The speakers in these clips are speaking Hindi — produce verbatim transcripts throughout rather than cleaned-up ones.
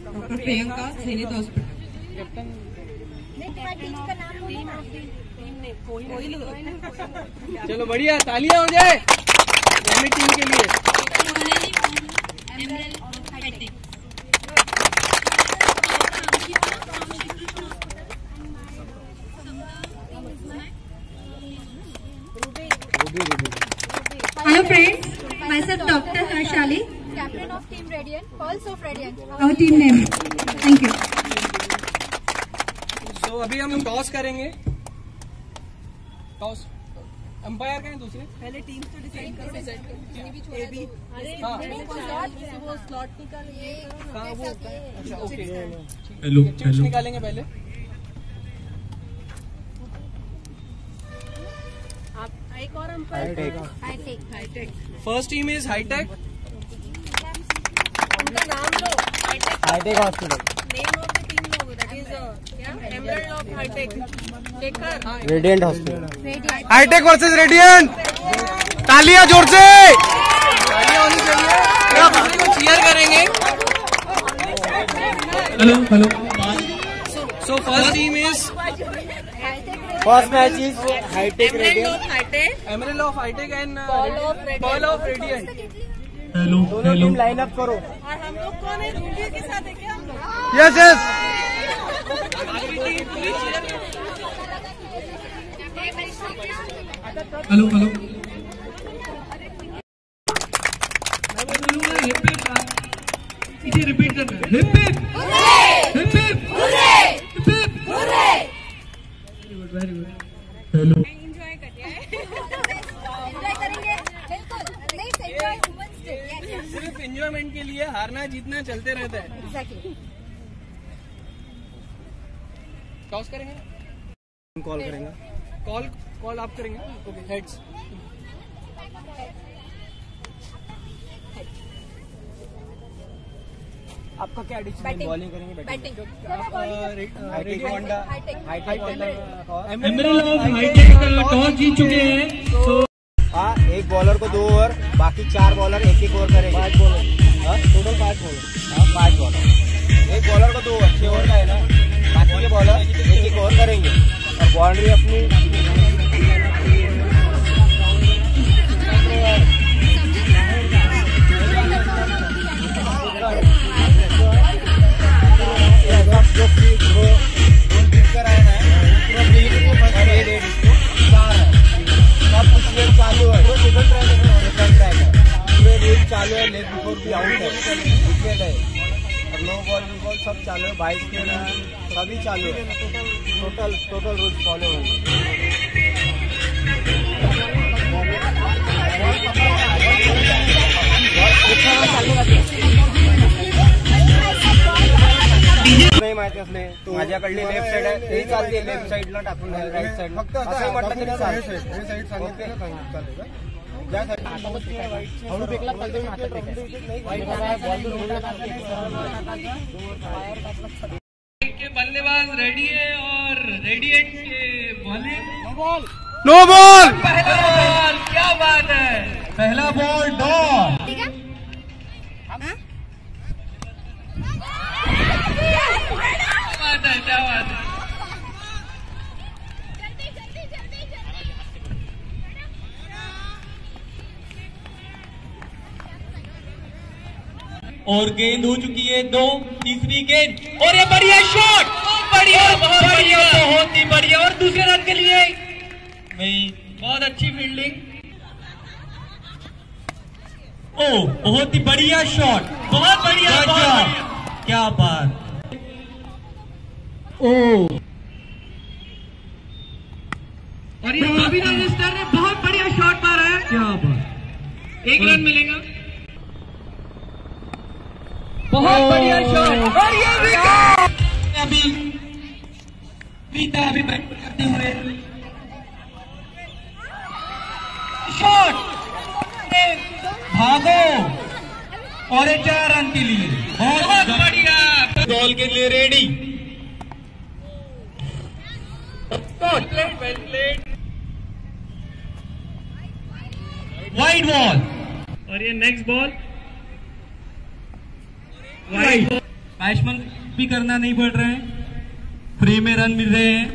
डॉक्टर प्रियंका, सैनिक हॉस्पिटल। चलो बढ़िया, तालियां हो जाए यानी टीम के लिए। Hello friends, myself Doctor Harshali, captain of Team Radiant, Pulse of Radiant. our team name. Thank you. तो अभी हम टॉस करेंगे। टॉस अंपायर कहें दूसरे, पहले टीम तो डिसाइड करो। ए बी, हाँ वो स्लॉट निकालिए। हाँ वो अच्छा ओके। हेलो चिप्स निकालेंगे पहले। एक और umpire Hitech. Hitech first team is Hitech. उनका नाम लो। Hitech Hitech hospital. Name of the team लो, दैट इज क्या Emerald of Hitech. Shekhar Radiant hospital. Radiant Hitech versus Radiant. तालियां जोर से, तालियां होनी चाहिए। आप को चीयर करेंगे। Hello hello so first team is first match is Hitech Radiant, Hitech Emerald of Hitech and Ball of Radiant. Ball of Radiant. Hello दोनों हेलो टीम लाइन अप करो। और हम लोग कौन है? रूबी के साथ है क्या हम लोग? Yes yes. हेलो हेलो इसे रिपीट करना है। Hip hip hip hip hip hip. Very good very good. Hello enjoy करते हैं। एंजॉय करेंगे बिल्कुल। Let's enjoy women's day. Yes सिर्फ एंजॉयमेंट के लिए हारना जीतना चलते रहता है। एग्जैक्टली। टॉस करेंगे, कॉल करेंगे। कॉल कॉल आप करेंगे। Okay heads. आपका क्या डिसीजन? बॉलिंग करेंगे batting? Batting Hitech Honda, Hitech Honda. Emerald of Hitech toss जीत चुके हैं। तो हाँ, एक बॉलर को दो ओवर, बाकी चार बॉलर एक एक ओवर करेंगे। पांच बॉलर टोटल, पांच बॉलर। हाँ पांच बॉलर, एक बॉलर को दो ओवर, छह ओवर का है ना। बाकी के बॉलर एक एक ओवर करेंगे और बाउंड्री अपनी जो कर आए ना पूरा रेड रेड चार है। सब कुछ रेड चालू है, सेकंड ट्रैक है, सेकंड ट्रैक है, पूरे रेड चालू है। लेग बिफोर भी आउट है, विकेट है और नो बॉल नो बॉल सब चालू है। बाइस के ना सभी चालू है। टोटल टोटल रूल्स फॉलो होंगे। नाही माहिती असले माझ्याकडली लेफ्ट साइड आहे, ते चालते लेफ्ट साइडला टाकून राईट साइड फक्त असं म्हटलं तरी चालते। हे साइड सांगितलं चालेल ज्या साइड हळू फेकला पाहिजे हातात के बल्लेबाज रेडी है और रेडिएंट के bowling no ball no ball. पहला बॉल, क्या बात है, पहला बॉल डॉट। ठीक है। क्या बात है, क्या बात है। और गेंद हो चुकी है दो, तीसरी गेंद और ये बढ़िया शॉट, बढ़िया बहुत बढ़िया, बहुत ही बढ़िया। और दूसरे रन के लिए नहीं, बहुत अच्छी फील्डिंग। ओ बहुत ही बढ़िया शॉट, बहुत बढ़िया, बहुत बढ़िया, क्या बात। ओ और ये अभिनव मिस्टर ने बहुत बढ़िया शॉट मारा है, क्या बात। एक रन मिलेगा, बहुत बढ़िया शॉट और ये विकेट। अभी प्रीता अभी बैट करते हुए शॉट, भागो और ये चार रन के लिए बहुत बढ़िया। बॉल के लिए रेडी, वाइड बॉल और ये नेक्स्ट बॉल वाइड। बैट्समैन भी करना नहीं पड़ रहा है, फ्री में रन मिल रहे हैं।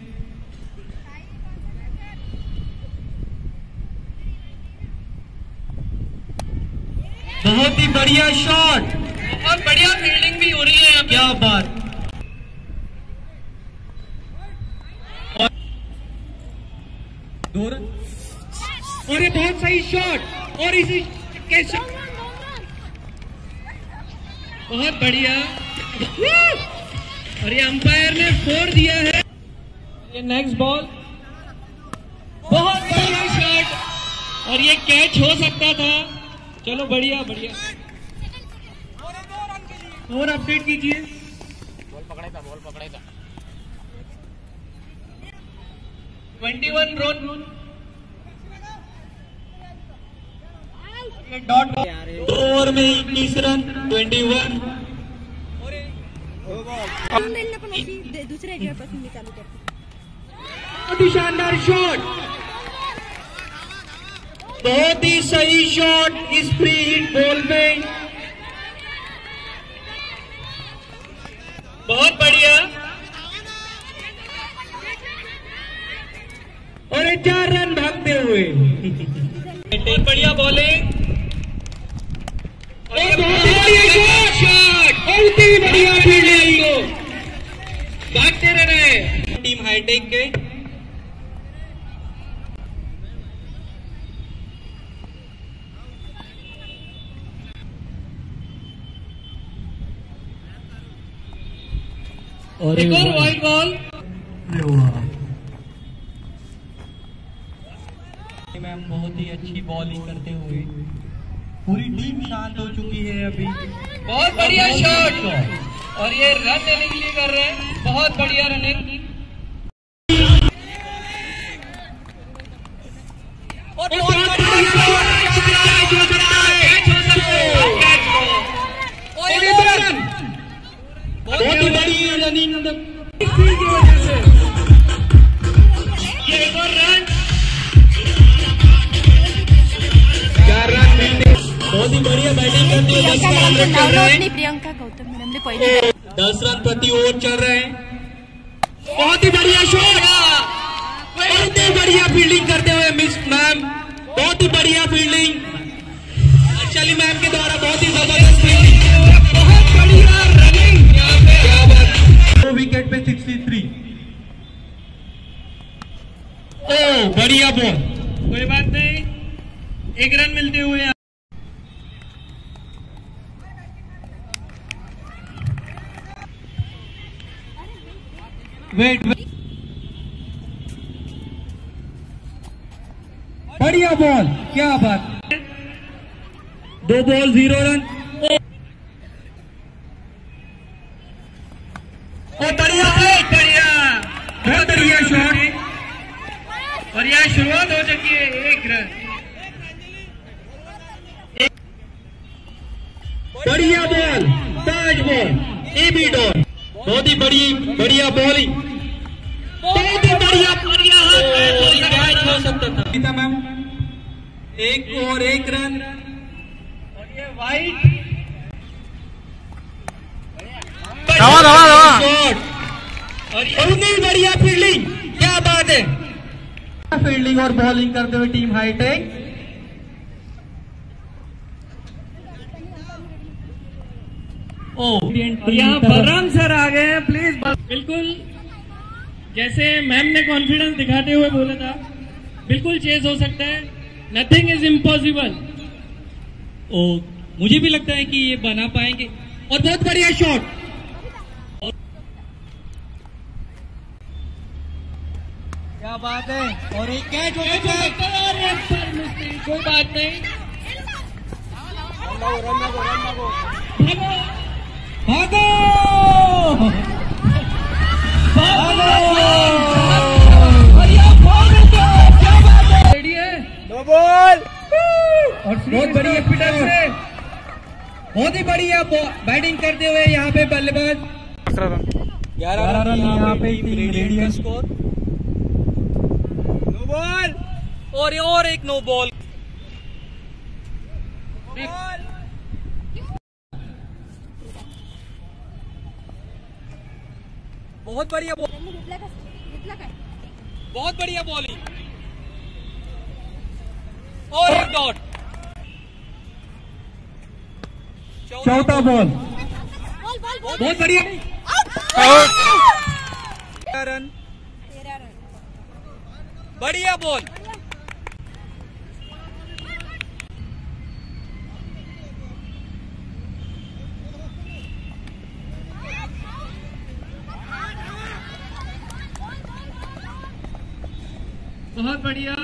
बहुत ही बढ़िया शॉट, बहुत बढ़िया फील्डिंग भी हो रही है। क्या बात, दो रन और ये बहुत सही शॉट और इसी कैसे बहुत बढ़िया और ये अंपायर ने फोर दिया है। ये नेक्स्ट बॉल, बहुत बढ़िया शॉट और ये कैच हो सकता था। चलो बढ़िया बढ़िया, और अपडेट कीजिए। बॉल पकड़ा था, बॉल पकड़ा था। इक्कीस रन, डॉट ओवर में इक्कीस रन, इक्कीस। दूसरे जगह पर चालू करते। बहुत ही शानदार शॉट, बहुत ही सही शॉट इस फ्री हिट बॉल में, बहुत बढ़िया और चार रन भागते हुए। बहुत बढ़िया बॉलिंग, बहुत बढ़िया शॉट, बहुत ही बढ़िया फील्डिंग, भागते रह रहे टीम हाईटेक के। और एक और वाइड बॉल। मैम बहुत ही अच्छी बॉलिंग करते हुए पूरी टीम शांत हो चुकी है अभी। बहुत बढ़िया शॉट और ये रन लेने के लिए कर रहे हैं, बहुत बढ़िया रनिंग। बहुत ही बढ़िया रनिंग की वजह से ये एक और रन, चार रन मिलते। बहुत ही बढ़िया बैटिंग करते हुए दस रन चल रहे हैं। प्रियंका गौतम मैडम ने पहले दस रन प्रति ओवर चल रहे हैं। बहुत ही बढ़िया शॉट, बहुत ही बढ़िया फील्डिंग करते हुए मिस मैम, बहुत ही बढ़िया फील्डिंग अर्चली मैम के द्वारा, बहुत ही जबरदस्त फील्डिंग, बहुत बढ़िया रनिंग। यहाँ पे क्या बात, दो विकेट पे तिरसठ। ओ बढ़िया बॉल, कोई बात नहीं, एक रन मिलते हुए। वेट वेट, बढ़िया बॉल, क्या बात, दो बॉल जीरो रन। और बढ़िया बढ़िया, बहुत बढ़िया शॉट और यह शुरुआत हो चुकी है, एक रन। बढ़िया बॉल, ताज बॉल, ए बी डॉन, बहुत ही बड़ी बढ़िया बॉलिंग, बहुत ही बढ़िया बढ़िया कैच हो सकता था। गीता मैम एक और एक रन और ये वाइड, दवा दवा दवा शॉट और ये बढ़िया फील्डिंग, क्या बात है, फील्डिंग और बॉलिंग करते हुए टीम हाईटेक। ओ यहाँ बलराम सर आ गए हैं, प्लीज। बिल्कुल जैसे मैम ने कॉन्फिडेंस दिखाते हुए बोला था, बिल्कुल चेस हो सकता है, नथिंग इज इम्पॉसिबल। ओ मुझे भी लगता है कि ये बना पाएंगे और बहुत बढ़िया शॉट, क्या बात है, और एक कैच हो सकता है, कोई बात नहीं, भागो भागो, नो बॉल और बहुत बढ़िया फिटर से, बहुत ही बढ़िया बैटिंग करते हुए यहाँ पे बल्लेबाज। ग्यारह रन यहाँ पे team Radiant score, no ball और और एक नो बॉल। बहुत बढ़िया बॉल, बहुत बढ़िया बॉलिंग और एक डॉट। चौथा बॉल, बहुत बढ़िया रन, बढ़िया बॉल। बहुत बढ़िया।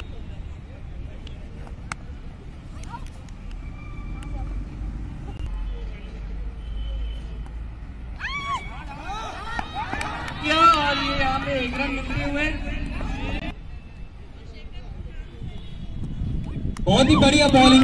क्या और ये यहाँ पे एक रन निकले हुए, बहुत ही बढ़िया बॉलिंग।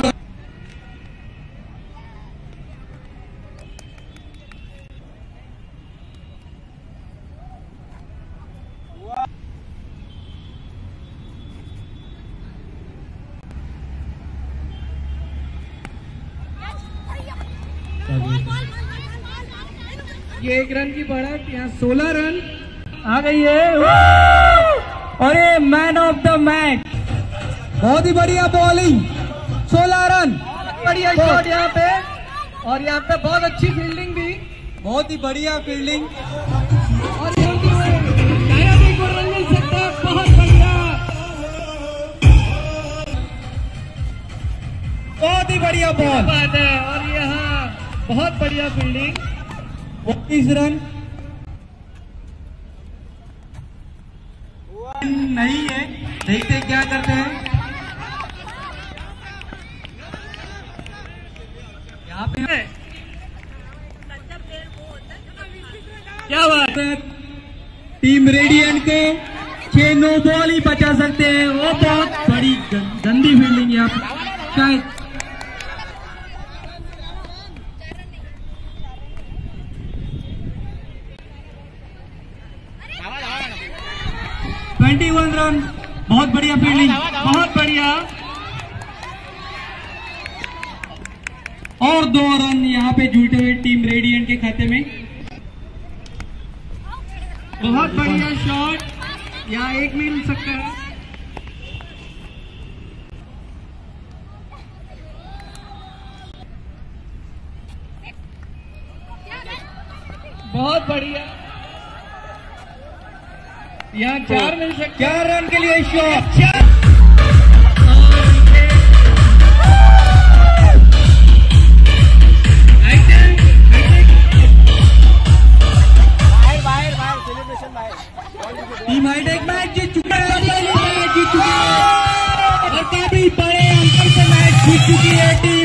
ये एक रन की बढ़त, यहाँ सोलह रन आ गई है। और ये मैन ऑफ द मैच, बहुत ही बढ़िया बॉलिंग, सोलह रन, बढ़िया शॉट यहाँ पे, और यहाँ पे बहुत अच्छी फील्डिंग भी, बहुत ही बढ़िया फील्डिंग। और यहाँ पे नया भी को रन मिल सकता है। बहुत बढ़िया, बहुत ही बढ़िया क्या बॉल, बात है। और यहाँ बहुत बढ़िया फील्डिंग, बत्तीस रन नहीं है, देखते क्या करते हैं। यहाँ पे क्या बात है। टीम रेडियंट को छह नो बॉल ही बचा सकते हैं। वो बहुत बड़ी गंदी फील्डिंग यहाँ पे शायद। इक्कीस रन, बहुत बढ़िया फील्डिंग, बहुत बढ़िया, और दो रन यहाँ पे जुटे हुए टीम रेडियंट के खाते में। बहुत बढ़िया शॉट, यहाँ एक मिल सकता है। बहुत बढ़िया, यहाँ चार मिल सकते, चार रन के लिए शॉट। टीम हाईटेक मैच जीत चुकी है, मैच जीत चुकी है और काफी बड़े अंतर से मैच जीत चुकी है टीम